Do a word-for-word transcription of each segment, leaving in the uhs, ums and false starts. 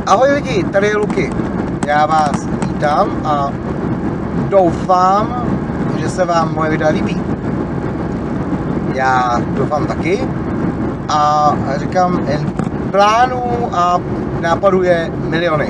Ahoj lidi, tady je Luky. Já vás vítám a doufám, že se vám moje videa líbí. Já doufám taky a říkám, plánů a nápadů je miliony.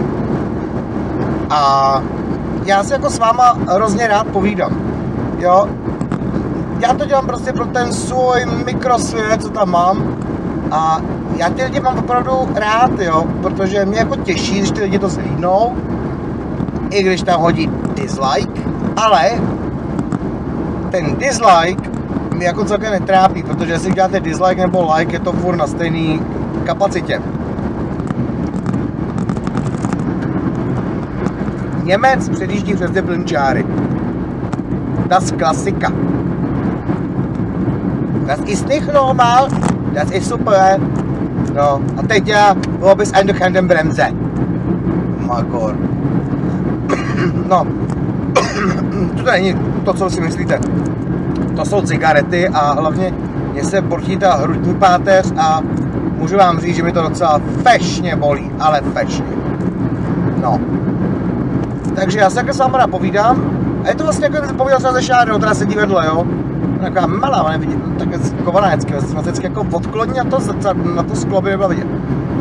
A já si jako s váma hrozně rád povídám. Jo? Já to dělám prostě pro ten svůj mikrosvět, co tam mám. A já ty lidi mám opravdu rád, jo, protože mě jako těší, když ty lidi to zhlídnou, i když tam hodí dislike, ale ten dislike mě jako celkem netrápí, protože jestli děláte dislike nebo like, je to furt na stejný kapacitě. Němec předjíždí přes ty plnčáry. Das klasika. Das ist nicht normal, das ist super. No, a teď já, wo bist ein durch den Bremse? Magor. No, to není to, co si myslíte. To jsou cigarety a hlavně mě se bortí ta hrudní páteř a můžu vám říct, že mi to docela fešně bolí, ale fešně. No. Takže já se takhle s váma napovídám a je to vlastně jako povídal třeba ze Šárou, která sedí vedle, jo. Taková malá, ale nevidím, takhle kovaná vždycky, vždycky jako odkloní na to, na to sklo by nebyla vidět.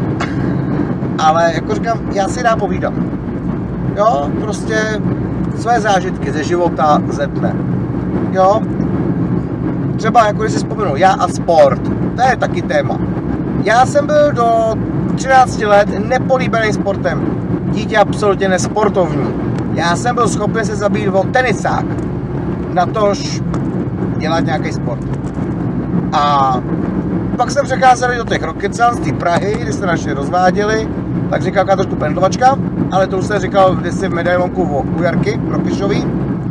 Ale jako říkám, já si rád povídám. Jo, prostě své zážitky ze života, ze dne. Jo, třeba jako když si vzpomenu, já a sport, to je taky téma. Já jsem byl do třinácti let nepolíbený sportem. Dítě absolutně nesportovní. Já jsem byl schopný se zabít o tenisák. Natož dělat nějaký sport. A pak jsem přecházel do těch Rocket Science, z té Prahy, kdy se naši rozváděli, tak říkal jaká trošku pendlovačka, ale to už jsem říkal kdysi v medailonku u Jarky Prokyšový.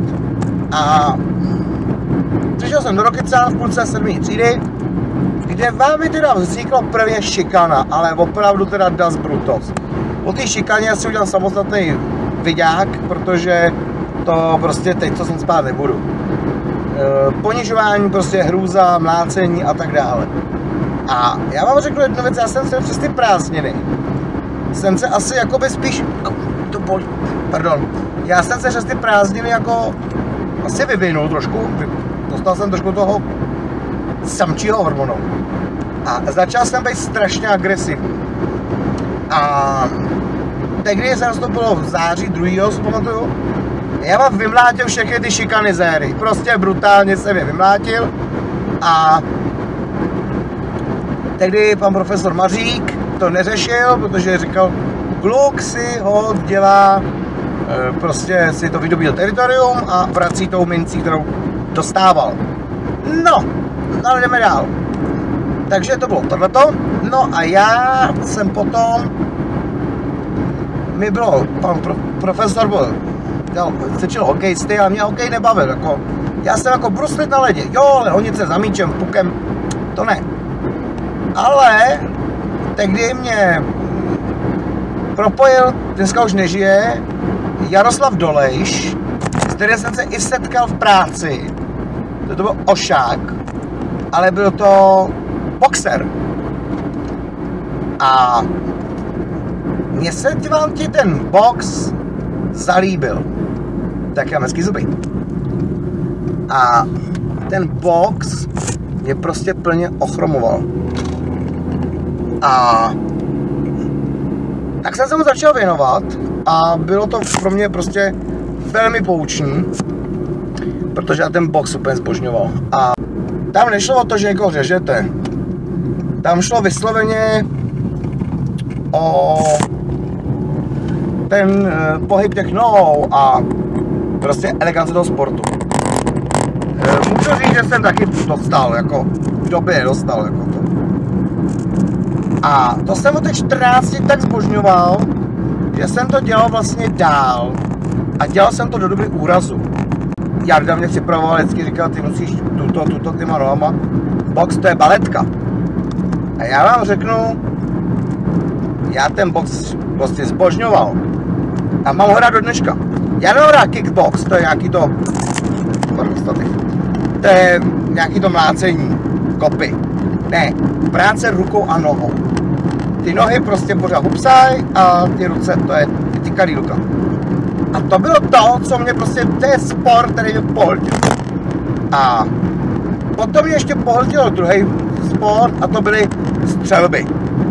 A přišel jsem do Rocket Science v půlce sedmé třídy, kde vámi teda vzniklo prvně šikana, ale opravdu teda das brutos. Po té šikaně já si udělám samostatný viďák, protože to prostě teď to jsem spát nebudu. Ponižování, prostě hrůza, mlácení a tak dále. A já vám řeknu jednu věc, já jsem se přes ty prázdniny, jsem se asi jakoby spíš, to bolí, pardon, já jsem se přes ty prázdniny jako asi vyvinul trošku, dostal jsem trošku toho samčího hormonu a začal jsem být strašně agresivní. A tehdy jsem to bylo v září druhého si pamatuju, já vám vymlátil všechny ty šikanizéry, prostě brutálně jsem je vymlátil a tehdy pan profesor Mařík to neřešil, protože říkal, kluk si ho dělá, prostě si to vydobíl teritorium a vrací tou mincí, kterou dostával. No, ale jdeme dál. Takže to bylo tohleto, no a já jsem potom, mi bylo, pan pro, profesor byl, cvičil hokejisty, ale mě hokej nebavil, jako, já jsem jako bruslit na ledě, jo, ale honit se za míčem, pukem, to ne. Ale tehdy mě propojil, dneska už nežije, Jaroslav Dolejš, s kterým jsem se i setkal v práci, to, to byl ošák, ale byl to boxer. A mně se vám ti ten box zalíbil. Tak já hezký zuby. A ten box mě prostě plně ochromoval. A tak jsem se mu začal věnovat a bylo to pro mě prostě velmi poučný, protože já ten box úplně zbožňoval. A tam nešlo o to, že někoho řežete. Tam šlo vysloveně o ten uh, pohyb těch nohou a prostě elegance toho sportu. Uh, můžu říct, že jsem taky dostal, jako v době dostal, jako to. A to jsem od těch čtrnácti tak zbožňoval, že jsem to dělal vlastně dál a dělal jsem to do doby úrazu. Jarda mě připravoval, vždycky říkal, ty musíš tuto, tuto, tyma nohama. Box to je baletka. A já vám řeknu, já ten box prostě zbožňoval. A mám ho rád do dneška. Já nemám rád kickbox, to je nějaký to... To je nějaký to mlácení, kopy. Ne, práce rukou a nohou. ty nohy prostě pořád hupsaj a ty ruce, to je ty karý ruka. A to bylo to, co mě prostě, to je sport, který mě pohltil. A potom mě ještě pohltil druhý sport a to byly střelby.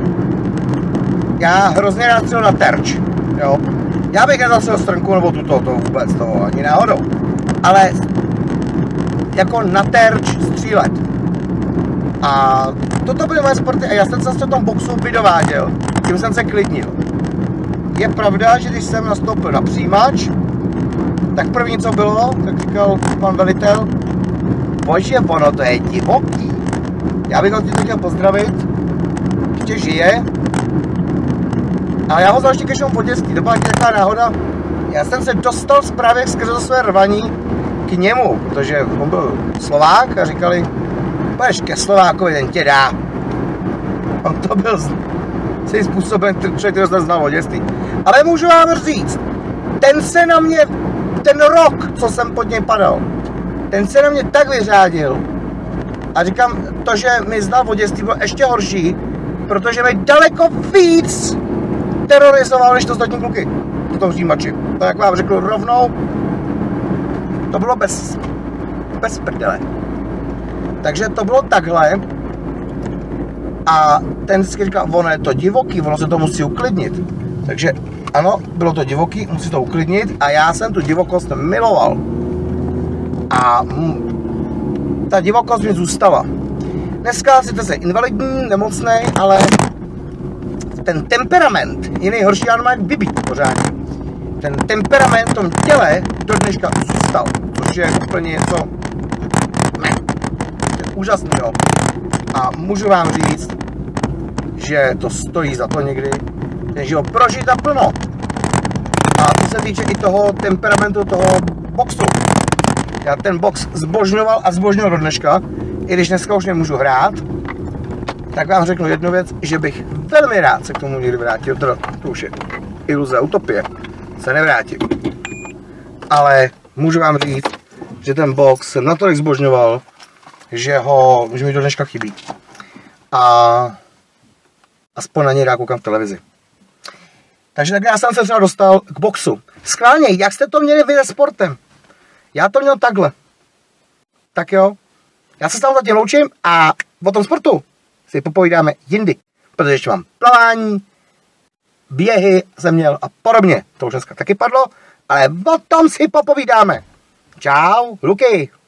Já hrozně rád střelil na terč, jo. Já bych nezastřelil strnku nebo tuto, to vůbec, toho ani náhodou. Ale jako na terč střílet. A toto byly moje sporty a já jsem se v tom boxu vydováděl, tím jsem se klidnil. Je pravda, že když jsem nastoupil na přijímač, tak první co bylo, tak říkal pan velitel, bože, ono to je divoký. Já bych ho tímto chtěl pozdravit, ještě žije. A já ho znal ještě kežnou po dětství, to byla taková náhoda. Já jsem se dostal právě skrze své rvaní k němu, protože on byl Slovák a říkali, půjdeš ke Slovákovi, ten tě dá. On to byl svým způsobem člověk, který jsem znal od dětství. Ale můžu vám říct, ten se na mě, ten rok, co jsem pod něj padal, ten se na mě tak vyřádil. A říkám, to, že mi znal od dětství, bylo ještě horší, protože mi daleko víc terorizoval, než to ostatní kluky v tom přijímači. To, jak vám řekl rovnou, to bylo bez, bez prdele. Takže to bylo takhle. A ten vždycky říkal, ono je to divoký, ono se to musí uklidnit. Takže ano, bylo to divoký, musí to uklidnit a já jsem tu divokost miloval. A ta divokost mi zůstala. Dneska sice jsem invalidní, nemocný, ale ten temperament je nejhorší, já nemám jak vybít pořádně. Ten temperament v tom těle do dneška zůstal, což je úplně něco ne, úžasného. A můžu vám říct, že to stojí za to někdy, ten život prožít naplno. A to se týče i toho temperamentu, toho boxu. Já ten box zbožňoval a zbožňoval do dneška, i když dneska už nemůžu hrát, tak vám řeknu jednu věc, že bych velmi rád se k tomu někdy vrátil, to, to už je iluze, utopie, se nevrátím. Ale můžu vám říct, že ten box jsem natolik zbožňoval, že ho, že mi do dneška chybí. A aspoň na něj rád koukám v televizi. Takže tak já jsem se třeba dostal k boxu. Schválně, jak jste to měli vy se sportem? Já to měl takhle. Tak jo. Já se s tam zatím loučím a o tom sportu si popovídáme jindy. Protože ještě mám plavání, běhy jsem měl a podobně. To už dneska taky padlo, ale o tom si popovídáme. Čau, Luky.